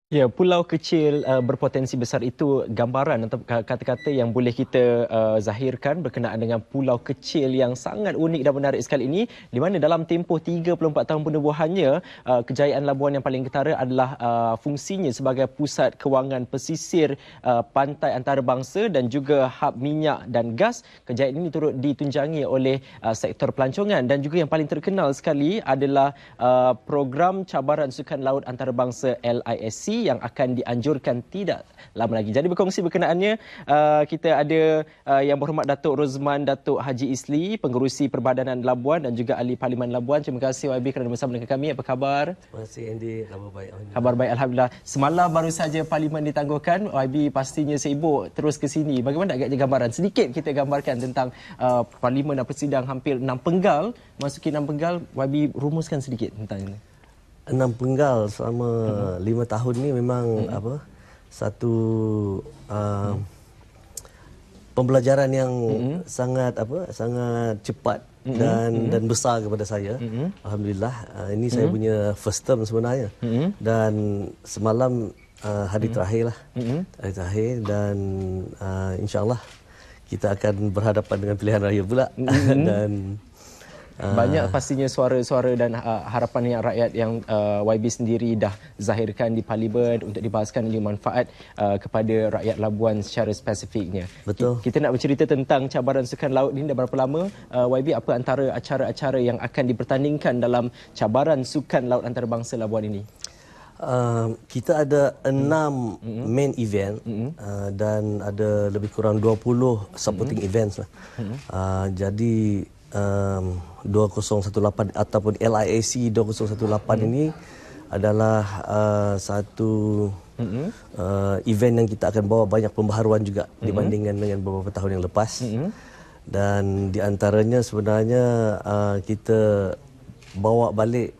Ya, pulau kecil berpotensi besar itu gambaran atau kata-kata yang boleh kita zahirkan berkenaan dengan pulau kecil yang sangat unik dan menarik sekali ini, di mana dalam tempoh 34 tahun penubuhannya, kejayaan Labuan yang paling ketara adalah fungsinya sebagai pusat kewangan pesisir pantai antarabangsa dan juga hub minyak dan gas. Kejayaan ini turut ditunjangi oleh sektor pelancongan, dan juga yang paling terkenal sekali adalah program cabaran sukan laut antarabangsa LISC yang akan dianjurkan tidak lama lagi. Jadi berkongsi berkenaannya, kita ada Yang Berhormat Datuk Rozman Datuk Haji Isli, Pengerusi Perbadanan Labuan dan juga Ahli Parlimen Labuan. Terima kasih YB kerana bersama dengan kami. Apa khabar? Terima kasih Andy, khabar baik. Khabar baik, Alhamdulillah. Semalam baru saja Parlimen ditangguhkan. YB pastinya sibuk terus ke sini. Bagaimana agaknya gambaran? Sedikit kita gambarkan tentang Parlimen dan persidang hampir 6 penggal. Masuki 6 penggal, YB rumuskan sedikit tentang ini. 6 penggal selama 5 tahun ni memang satu pembelajaran yang sangat cepat dan besar kepada saya. Alhamdulillah, ini saya punya first term sebenarnya. Dan semalam hari terakhir lah. Hari terakhir, dan insya-Allah kita akan berhadapan dengan pilihan raya pula. Dan banyak pastinya suara-suara dan harapan yang rakyat yang YB sendiri dah zahirkan di Parlimen untuk dibahaskan oleh manfaat kepada rakyat Labuan secara spesifiknya. Betul. Kita nak bercerita tentang cabaran sukan laut ini dah berapa lama. YB, apa antara acara-acara yang akan dipertandingkan dalam cabaran sukan laut antarabangsa Labuan ini? Kita ada 6 main event dan ada lebih kurang 20 supporting events lah. Jadi 2018 ataupun LIAC 2018 ini adalah satu event yang kita akan bawa banyak pembaharuan juga dibandingkan dengan beberapa tahun yang lepas. Dan di antaranya sebenarnya kita bawa balik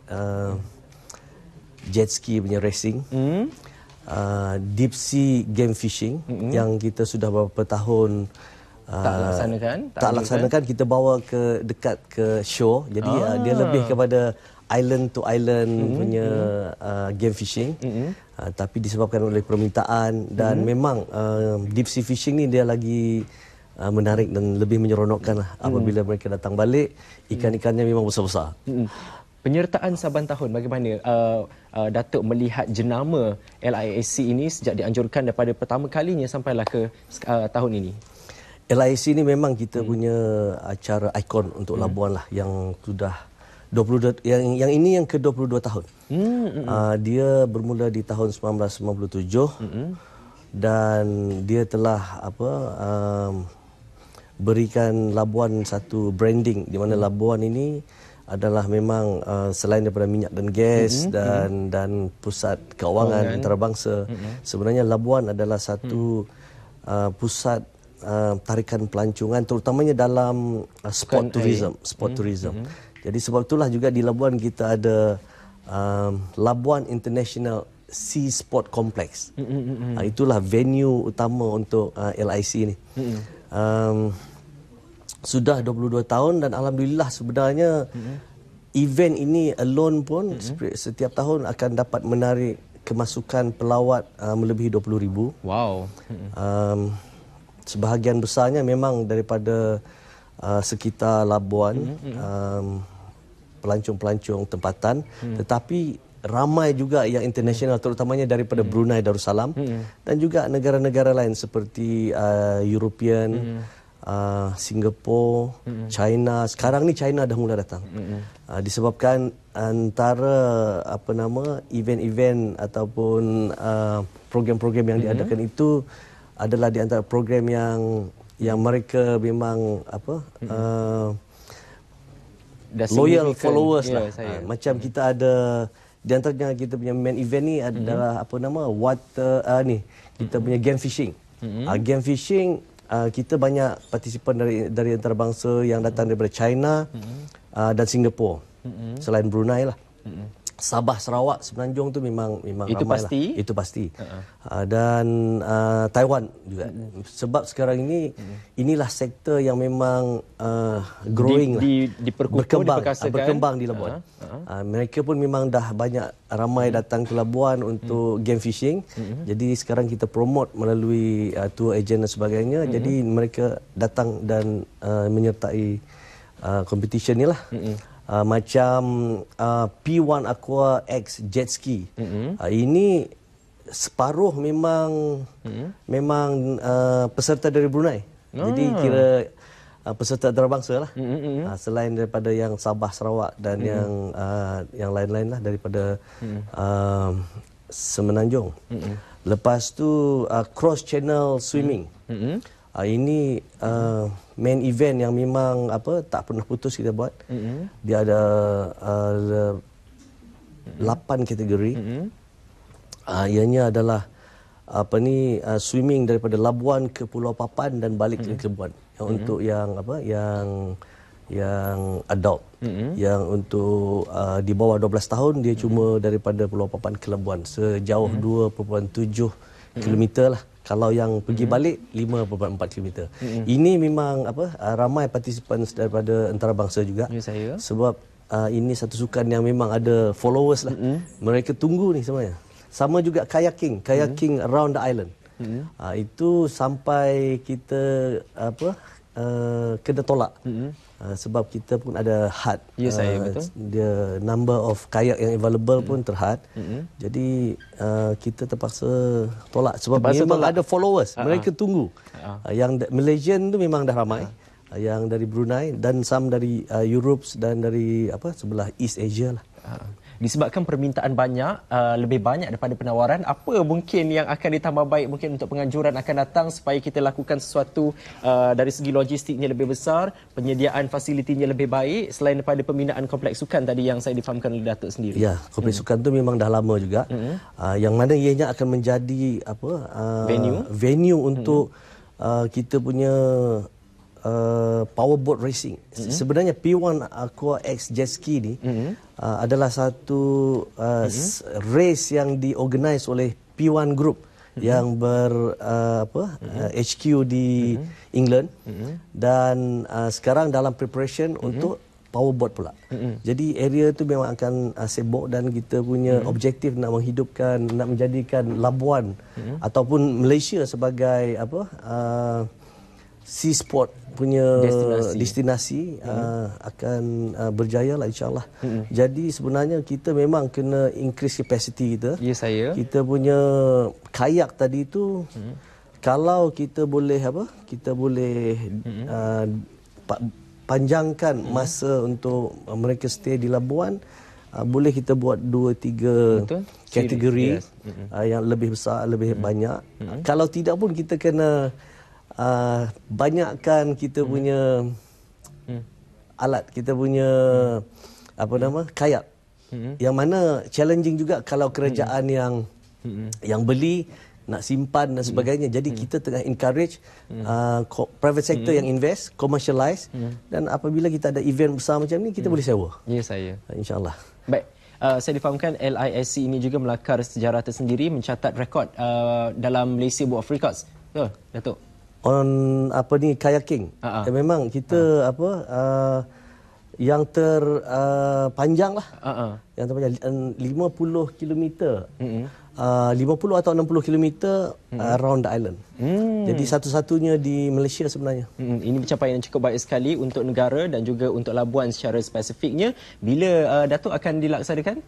jet ski punya racing, deep sea game fishing yang kita sudah beberapa tahun tak laksanakan. Kita bawa ke dekat ke shore. Jadi dia lebih kepada island to island punya game fishing. Tapi disebabkan oleh permintaan dan memang deep sea fishing ni dia lagi menarik dan lebih menyeronokkan lah. Apabila mereka datang balik, ikan-ikannya memang besar-besar. Penyertaan saban tahun, bagaimana Datuk melihat jenama LISC ini sejak dianjurkan daripada pertama kalinya sampailah ke tahun ini? LIC ni memang kita punya acara ikon untuk Labuan lah, yang sudah 22, yang ini yang ke-22 tahun. Dia bermula di tahun 1997 dan dia telah berikan Labuan satu branding di mana Labuan ini adalah memang selain daripada minyak dan gas dan pusat kewangan antarabangsa, sebenarnya Labuan adalah satu pusat tarikan pelancongan, terutamanya dalam sport tourism. Jadi sebab itulah juga di Labuan kita ada Labuan International Sea Sport Complex. Itulah venue utama untuk LIC ni. Sudah 22 tahun dan alhamdulillah sebenarnya event ini alone pun setiap tahun akan dapat menarik kemasukan pelawat melebihi 20,000. Wow. Sebahagian besarnya memang daripada sekitar Labuan, pelancong-pelancong tempatan, tetapi ramai juga yang international, terutamanya daripada Brunei Darussalam dan juga negara-negara lain seperti European, Singapura, China. Sekarang ni China dah mula datang. Disebabkan antara event-event ataupun program-program yang diadakan itu adalah di antara program yang mereka memang loyal followers lah. Macam kita ada di antaranya kita punya main event ni adalah water kita punya game fishing. Game fishing kita banyak partisipan dari antarabangsa yang datang daripada China dan Singapura, selain Brunei lah. Sabah, Sarawak, Semenanjung tu memang itu ramai pasti? lah. Itu pasti. Dan Taiwan juga. Sebab sekarang ini inilah sektor yang memang growing berkembang di Labuan. Mereka pun memang dah banyak ramai datang ke Labuan untuk game fishing. Jadi sekarang kita promote melalui tour agent dan sebagainya. Jadi mereka datang dan menyertai competition ni lah. Macam P1 Aqua X Jet Ski. Ini separuh memang peserta dari Brunei. Jadi kira peserta antarabangsa lah. Selain daripada yang Sabah, Sarawak dan yang lain-lain lah daripada Semenanjung. Lepas tu Cross Channel Swimming. Ini main event yang memang tak pernah putus kita buat. Dia ada 8 kategori. Ianya adalah swimming daripada Labuan ke Pulau Papan dan balik ke Labuan. Yang untuk yang adult. Yang untuk di bawah 12 tahun dia cuma daripada Pulau Papan ke Labuan sejauh 2.7 kilometer lah. Kalau yang pergi balik 5.4 km. Ini memang ramai partisipan daripada antarabangsa juga. Ya, saya. Sebab ini satu sukan yang memang ada followers lah. Mereka tunggu ni sebenarnya. Sama juga kayaking around the island. Itu sampai kita kena tolak. Sebab kita pun ada had. Ya, saya betul. Dia number of kayak yang available pun terhad. Jadi kita terpaksa tolak sebab memang ada followers. Mereka tunggu. Yang Malaysian tu memang dah ramai. Yang dari Brunei dan some dari Europe dan dari sebelah East Asia lah. Disebabkan permintaan banyak, lebih banyak daripada penawaran, apa mungkin yang akan ditambah baik mungkin untuk penganjuran akan datang supaya kita lakukan sesuatu dari segi logistiknya lebih besar, penyediaan fasilitinya lebih baik selain daripada pembinaan kompleks sukan tadi yang saya difahamkan oleh Datuk sendiri. Ya, kompleks sukan tu memang dah lama juga. Yang mana ianya akan menjadi venue untuk kita punya powerboat racing. Sebenarnya P1 Aqua X Jet Ski ni adalah satu race yang diorganize oleh P1 Group yang HQ di England dan sekarang dalam preparation untuk powerboat pula. Jadi area tu memang akan sibuk dan kita punya objektif nak menjadikan Labuan ataupun Malaysia sebagai sea sport punya destinasi akan berjaya lah insyaAllah. Jadi sebenarnya kita memang kena increase capacity kita. Ya, saya. Kita punya kayak tadi tu kalau kita boleh panjangkan masa untuk mereka stay di Labuan, boleh kita buat 2-3 kategori yang lebih besar, lebih banyak. Kalau tidak pun kita kena banyakkan kita punya alat, kita punya kayak. Yang mana challenging juga kalau kerajaan yang beli nak simpan dan sebagainya. Jadi kita tengah encourage private sector yang invest, commercialize dan apabila kita ada event besar macam ni kita boleh sewa. Ya, saya. InsyaAllah. Baik. Saya difahamkan LISC ini juga melakar sejarah tersendiri, mencatat rekod dalam Malaysia Book of Records. Betul, Datuk? On kayaking. Memang kita yang terpanjang lah. Yang terpanjang 50 kilometer. 50 atau 60 kilometer around the island. Jadi satu-satunya di Malaysia sebenarnya. Ini pencapaian yang cukup baik sekali untuk negara dan juga untuk Labuan secara spesifiknya. Bila Datuk akan dilaksanakan?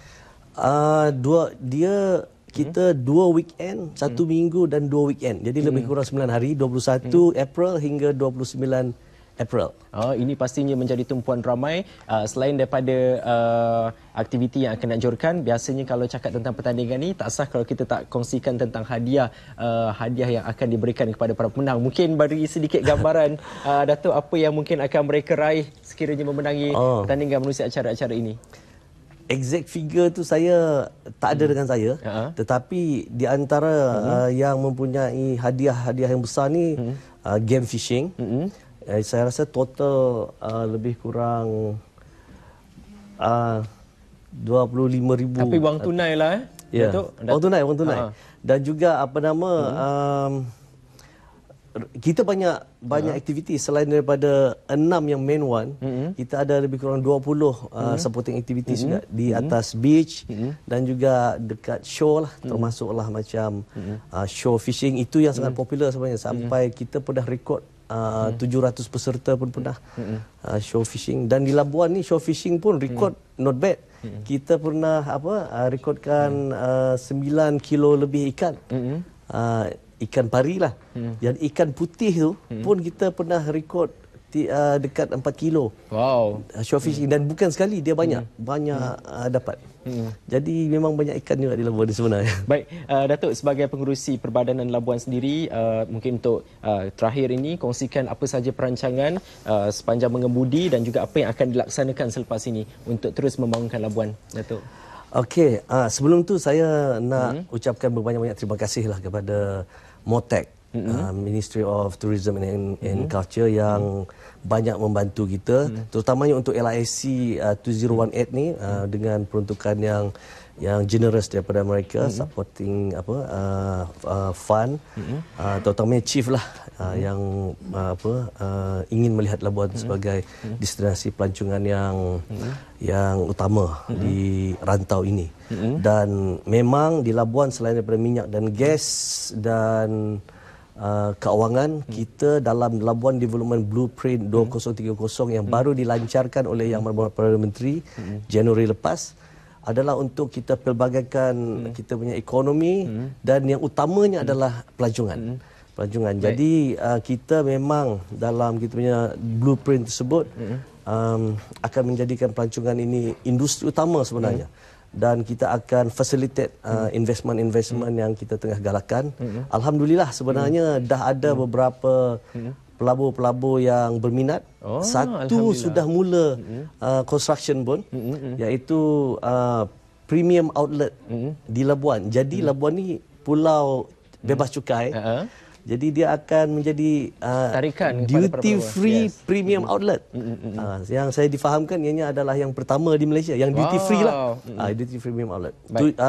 Kita 2 weekend, 1 minggu dan 2 weekend. Jadi lebih kurang 9 hari, 21 April hingga 29 April. Ini pastinya menjadi tumpuan ramai. Selain daripada aktiviti yang akan dianjurkan, biasanya kalau cakap tentang pertandingan ni, tak sah kalau kita tak kongsikan tentang hadiah yang akan diberikan kepada para pemenang. Mungkin beri sedikit gambaran, Datuk, apa yang mungkin akan mereka raih sekiranya memenangi pertandingan menerusi acara-acara ini. Exact figure tu saya tak ada dengan saya, tetapi di antara yang mempunyai hadiah-hadiah yang besar ni game fishing. Saya rasa total lebih kurang 25,000. Tapi wang tunai lah Ya. Datuk. Wang tunai, wang tunai. Dan juga apa nama kita banyak aktiviti selain daripada 6 yang main one. Kita ada lebih kurang 20 supporting activities juga di atas beach dan juga dekat shore lah, termasuklah macam shore fishing. Itu yang sangat popular sebenarnya, sampai kita pernah rekod 700 peserta pun pernah shore fishing. Dan di Labuan ni shore fishing pun rekod not bad. Kita pernah rekodkan 9 kilo lebih ikan. Ikan pari lah. Dan ikan putih tu pun kita pernah rekod dekat 4 kilo. Wow. Shore fishing, dan bukan sekali, dia banyak dapat. Jadi memang banyak ikan juga di Labuan sebenarnya. Baik, Datuk, sebagai pengerusi Perbadanan Labuan sendiri, mungkin untuk terakhir ini kongsikan apa saja perancangan sepanjang mengemudi dan juga apa yang akan dilaksanakan selepas ini untuk terus membangunkan Labuan, Datuk. Okey, sebelum tu saya nak ucapkan berbanyak-banyak terima kasihlah kepada MOTAC, Ministry of Tourism and Culture, yang banyak membantu kita, terutamanya untuk LISC 2018 ni, dengan peruntukan yang generous daripada mereka, supporting fund, terutamanya chief lah, yang ingin melihat Labuan sebagai destinasi pelancongan yang utama di rantau ini. Dan memang di Labuan, selain daripada minyak dan gas dan keuangan, kita dalam Labuan Development Blueprint 2030 yang baru dilancarkan oleh Yang Berhormat Perdana Menteri Januari lepas, adalah untuk kita pelbagaikan kita punya ekonomi, dan yang utamanya adalah pelancongan. Jadi kita memang dalam kita punya blueprint tersebut akan menjadikan pelancongan ini industri utama sebenarnya. Dan kita akan facilitate investment yang kita tengah galakkan. Alhamdulillah, sebenarnya dah ada beberapa pelabur-pelabur yang berminat. Satu sudah mula construction pun, iaitu premium outlet di Labuan. Jadi Labuan ni pulau bebas cukai. Jadi dia akan menjadi duty free premium outlet. Yang saya difahamkan ianya adalah yang pertama di Malaysia yang duty free lah. Duty free premium outlet.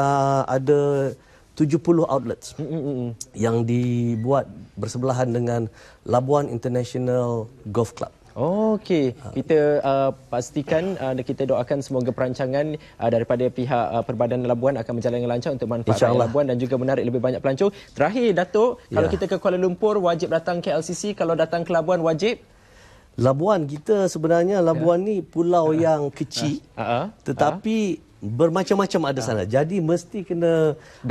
Ada 70 outlets yang dibuat bersebelahan dengan Labuan International Golf Club. Okey, kita pastikan kita doakan semoga perancangan daripada pihak Perbadanan Labuan akan berjalan dengan lancar untuk manfaat rakyat Labuan dan juga menarik lebih banyak pelancong. Terakhir, Datuk, kalau kita ke Kuala Lumpur wajib datang KLCC, kalau datang ke Labuan wajib? Labuan kita sebenarnya ni pulau yang kecil, tetapi bermacam-macam ada sana. Jadi mesti kena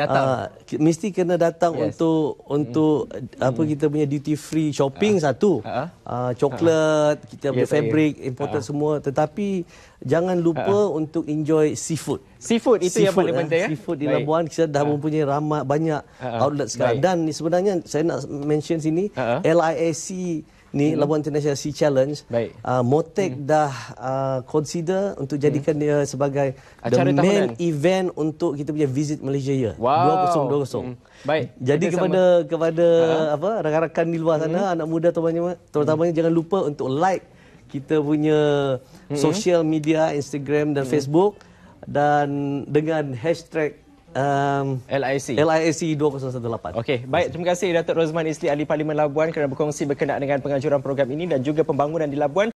datang untuk apa kita punya duty free shopping satu. Coklat, kita punya fabric imported semua, tetapi jangan lupa untuk enjoy seafood. Seafood itu yang paling penting. Seafood di Labuan kita dah mempunyai banyak outlet sekarang. Dan sebenarnya saya nak mention sini LISC ni, Labuan International Sea Challenge, MOTAC dah consider untuk jadikan dia sebagai the main event untuk kita punya Visit Malaysia Year 2020. Baik. Jadi kepada rakan-rakan di luar sana, anak muda terutamanya jangan lupa untuk like kita punya social media, Instagram dan Facebook, dan dengan hashtag LISC 2018. Okey, baik. Terima kasih Datuk Rosman Isli, Ahli Parlimen Labuan, kerana berkongsi berkenaan dengan penganjuran program ini dan juga pembangunan di Labuan.